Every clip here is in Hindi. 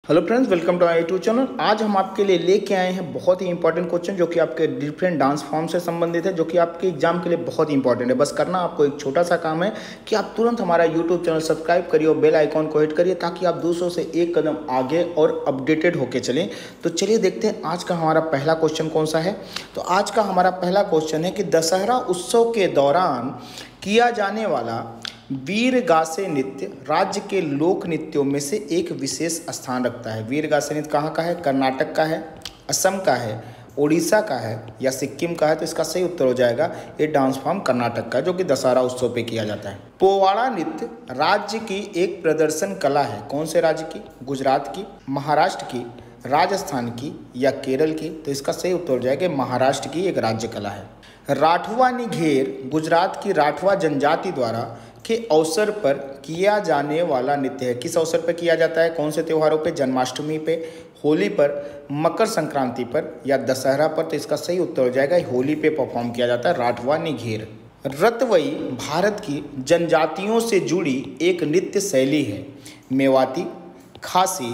Hello friends, welcome to my YouTube channel. आज हम आपके लिए लेके आए हैं बहुत ही इंपॉर्टेंट क्वेश्चन जो कि आपके डिफरेंट डांस फॉर्म से संबंधित है, जो कि आपके एग्जाम के लिए बहुत ही इंपॉर्टेंट है। बस करना आपको एक छोटा सा काम है कि आप तुरंत हमारा यूट्यूब चैनल सब्सक्राइब करिए और बेल आइकॉन को हिट करिए ताकि आप दूसरों से एक कदम आगे और अपडेटेड होके चलें। तो चलिए देखते हैं आज का हमारा पहला क्वेश्चन कौन सा है। तो आज का हमारा पहला क्वेश्चन है कि दशहरा उत्सव के दौरान किया जाने वाला वीरगासे नृत्य राज्य के लोक नृत्यों में से एक विशेष स्थान रखता है। वीरगासे नृत्य कहाँ का है? कर्नाटक का है, असम का है, उड़ीसा का है या सिक्किम का है? तो इसका सही उत्तर हो जाएगा ये डांस फॉर्म कर्नाटक का, जो कि दशहरा उत्सव पे किया जाता है। पोवाड़ा नृत्य राज्य की एक प्रदर्शन कला है। कौन से राज्य की? गुजरात की, महाराष्ट्र की, राजस्थान की या केरल की? तो इसका सही उत्तर हो जाएगा महाराष्ट्र की एक राज्य कला है। राठवा निघेर गुजरात की राठवा जनजाति द्वारा के अवसर पर किया जाने वाला नृत्य है। किस अवसर पर किया जाता है? कौन से त्योहारों पे? जन्माष्टमी पे, होली पर, मकर संक्रांति पर या दशहरा पर? तो इसका सही उत्तर हो जाएगा होली पे परफॉर्म किया जाता है राठवा निघेर। रतवई भारत की जनजातियों से जुड़ी एक नृत्य शैली है। मेवाती, खासी,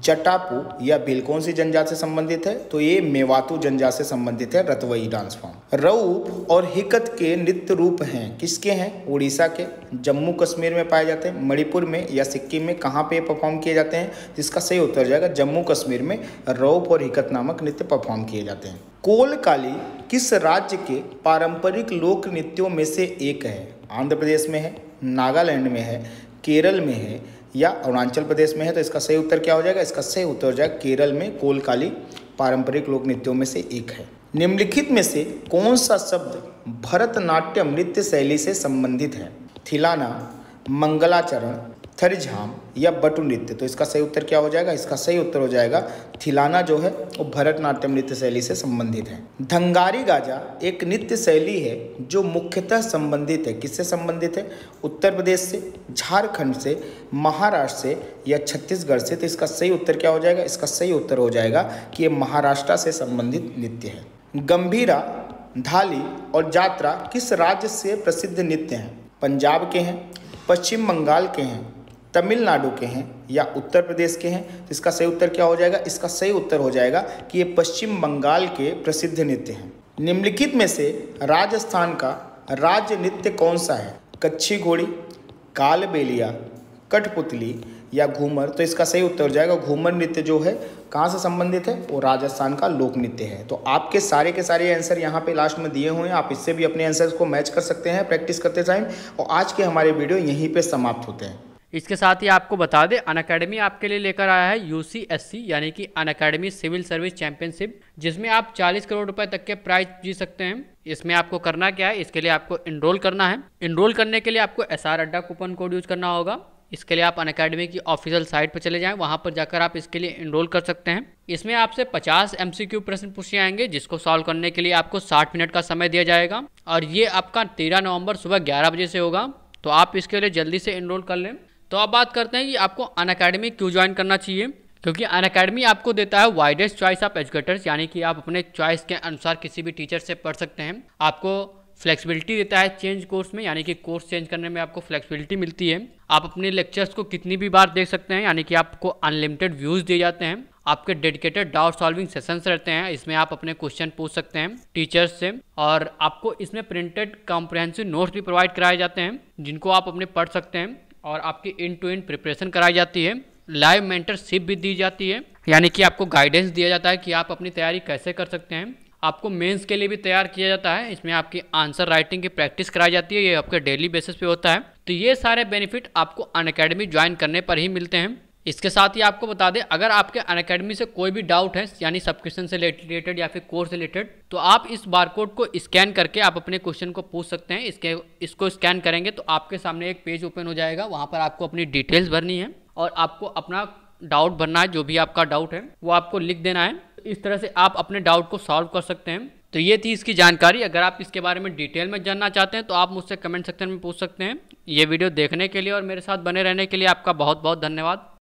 जटापू या भील कौन सी जनजाति से संबंधित है? तो ये मेवातू जनजाति से संबंधित है रतवई डांस फॉर्म। रऊफ और हिकत के नृत्य रूप हैं। किसके हैं? उड़ीसा के, जम्मू कश्मीर में पाए जाते हैं, मणिपुर में या सिक्किम में? कहाँ पे परफॉर्म किए जाते हैं? जिसका सही उत्तर जाएगा जम्मू कश्मीर में रऊफ और हिकत नामक नृत्य परफॉर्म किए जाते हैं। कोलकाली किस राज्य के पारंपरिक लोक नृत्यों में से एक है? आंध्र प्रदेश में है, नागालैंड में है, केरल में है या अरुणाचल प्रदेश में है? तो इसका सही उत्तर क्या हो जाएगा? इसका सही उत्तर हो जाएगा केरल में कोलकाली पारंपरिक लोक नृत्यों में से एक है। निम्नलिखित में से कौन सा शब्द भरतनाट्यम नृत्य शैली से संबंधित है? थिलाना, मंगलाचरण, थरिझाम या बटु नृत्य? तो इसका सही उत्तर क्या हो जाएगा? इसका सही उत्तर हो जाएगा थिलाना जो है वो भरतनाट्यम नृत्य शैली से संबंधित है। धंगारी गाजा एक नृत्य शैली है जो मुख्यतः संबंधित है। किससे संबंधित है? उत्तर प्रदेश से, झारखंड से, महाराष्ट्र से या छत्तीसगढ़ से? तो इसका सही उत्तर क्या हो जाएगा? इसका सही उत्तर हो जाएगा कि ये महाराष्ट्र से संबंधित नृत्य है। गंभीरा, धाली और जात्रा किस राज्य से प्रसिद्ध नृत्य हैं? पंजाब के हैं, पश्चिम बंगाल के हैं, तमिलनाडु के हैं या उत्तर प्रदेश के हैं? तो इसका सही उत्तर क्या हो जाएगा? इसका सही उत्तर हो जाएगा कि ये पश्चिम बंगाल के प्रसिद्ध नृत्य हैं। निम्नलिखित में से राजस्थान का राज्य नृत्य कौन सा है? कच्छी घोड़ी, कालबेलिया, कठपुतली या घूमर? तो इसका सही उत्तर हो जाएगा घूमर नृत्य जो है कहाँ से संबंधित है? वो राजस्थान का लोक नृत्य है। तो आपके सारे के सारे आंसर यहाँ पे लास्ट में दिए हुए हैं, आप इससे भी अपने आंसर्स को मैच कर सकते हैं प्रैक्टिस करते टाइम। और आज के हमारे वीडियो यहीं पे समाप्त होते हैं। इसके साथ ही आपको बता दें अनअकैडमी आपके लिए लेकर आया है UCSC यानी कि अनअकैडमी सिविल सर्विस चैंपियनशिप, जिसमें आप 40 करोड़ रुपए तक के प्राइज जीत सकते हैं। इसमें आपको करना क्या है? इसके लिए आपको इनरोल करना है। इनरोल करने के लिए आपको SR अड्डा कूपन कोड यूज करना होगा। इसके लिए आप अनअकैडमी की ऑफिशियल साइट पर चले जाएं, वहां पर जाकर आप इसके लिए इनरोल कर सकते हैं। इसमें आपसे 50 MCQ प्रश्न पूछे जाएंगे, जिसको सॉल्व करने के लिए आपको 60 मिनट का समय दिया जाएगा और ये आपका 13 नवंबर सुबह 11 बजे से होगा। तो आप इसके लिए जल्दी से इनरोल कर लें। तो अब बात करते हैं कि आपको अनअकैडमी क्यों ज्वाइन करना चाहिए। क्योंकि अनअकैडमी आपको देता है वाइडेस्ट चॉइस ऑफ एजुकेटर्स, यानी कि आप अपने चॉइस के अनुसार किसी भी टीचर से पढ़ सकते हैं। आपको फ्लेक्सिबिलिटी देता है चेंज कोर्स में, यानी कि कोर्स चेंज करने में आपको फ्लेक्सिबिलिटी मिलती है। आप अपने लेक्चर्स को कितनी भी बार देख सकते हैं, यानी कि आपको अनलिमिटेड व्यूज दिए जाते हैं। आपके डेडिकेटेड डाउट सॉल्विंग सेशंस रहते हैं, इसमें आप अपने क्वेश्चन पूछ सकते हैं टीचर्स से। और आपको इसमें प्रिंटेड कॉम्प्रिहेंसिव नोट्स भी प्रोवाइड कराए जाते हैं, जिनको आप अपने पढ़ सकते हैं। और आपकी एंड टू एंड प्रिपरेशन कराई जाती है। लाइव मेंटरशिप भी दी जाती है, यानी कि आपको गाइडेंस दिया जाता है कि आप अपनी तैयारी कैसे कर सकते हैं। आपको मेंस के लिए भी तैयार किया जाता है, इसमें आपकी आंसर राइटिंग की प्रैक्टिस कराई जाती है, ये आपके डेली बेसिस पे होता है। तो ये सारे बेनिफिट आपको अनअकैडमी ज्वाइन करने पर ही मिलते हैं। इसके साथ ही आपको बता दें, अगर आपके अनअकैडमी से कोई भी डाउट है, यानी सब्सक्रिप्शन से रिलेटेड या फिर कोर्स रिलेटेड, तो आप इस बारकोड को स्कैन करके आप अपने क्वेश्चन को पूछ सकते हैं। इसको स्कैन करेंगे तो आपके सामने एक पेज ओपन हो जाएगा, वहाँ पर आपको अपनी डिटेल्स भरनी है और आपको अपना डाउट भरना है। जो भी आपका डाउट है वो आपको लिख देना है। इस तरह से आप अपने डाउट को सॉल्व कर सकते हैं। तो ये थी इसकी जानकारी। अगर आप इसके बारे में डिटेल में जानना चाहते हैं तो आप मुझसे कमेंट सेक्शन में पूछ सकते हैं। ये वीडियो देखने के लिए और मेरे साथ बने रहने के लिए आपका बहुत बहुत धन्यवाद।